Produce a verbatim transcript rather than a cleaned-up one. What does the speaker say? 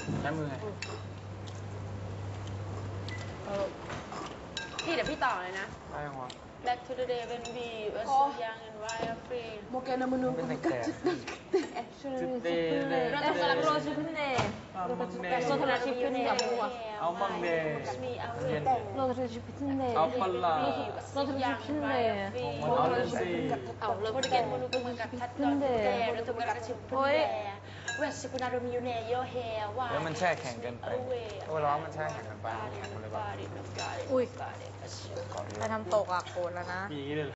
ใช้มือไงพี่เดี๋ยวพี่ต่อเลยนะได้ยังวะ Back to the day when we were so young and wild free Mungkin menunggu kecil เราต้องกำลังโรชิพินเน่โซทนาชิพินเน่เอามังเดโรชิพินเน่เอาปลาโรชิพินเน่เอาเลนซีเอาเราพูดกันมันก็เหมือนกับพัดตอนแต่เราต้องการชิพินเน่เวสกุนาโดมิยูเน่โยเฮว่าแล้วมันแช่แข็งเกินไปโอ้ร้อนมันแช่แข็งเกินไปแข็งหมดเลยป่ะอุ้ยไปทำตกอ่ะโกรธแล้วนะมีอย่างนี้เลย